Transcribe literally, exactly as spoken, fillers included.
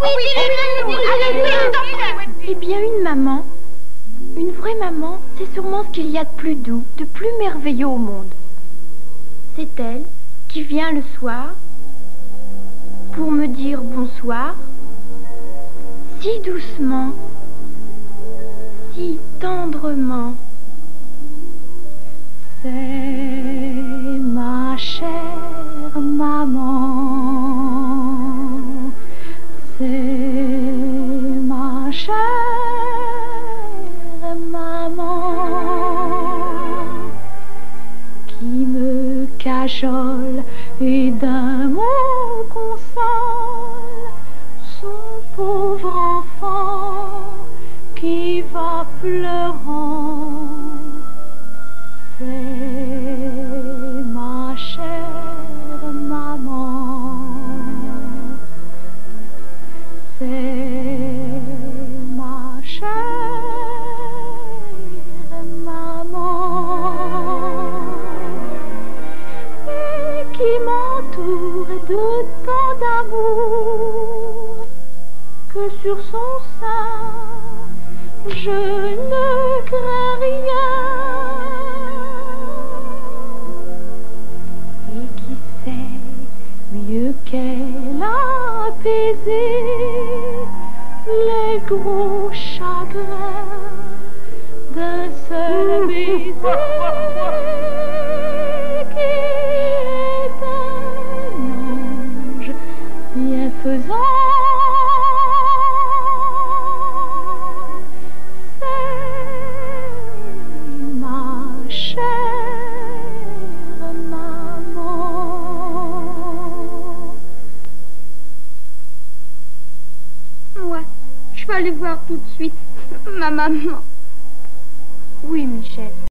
Eh bien, une maman, une vraie maman, c'est sûrement ce qu'il y a de plus doux, de plus merveilleux au monde. C'est elle qui vient le soir pour me dire bonsoir, si doucement, si tendrement. C'est ma chère maman, c'est ma chère maman qui me cajole et d'un mot console son pauvre enfant qui va pleurant. C'est ma chère maman, c'est ma chère maman, et qui m'entoure de tant d'amour que sur son sein je ne crains rien. Mieux qu'elle a apaisé les gros chagrins d'un seul baiser, qui est un ange bienfaisant. C'est ma chère maman. Ouais, je vais aller voir tout de suite ma maman. Oui, Michel.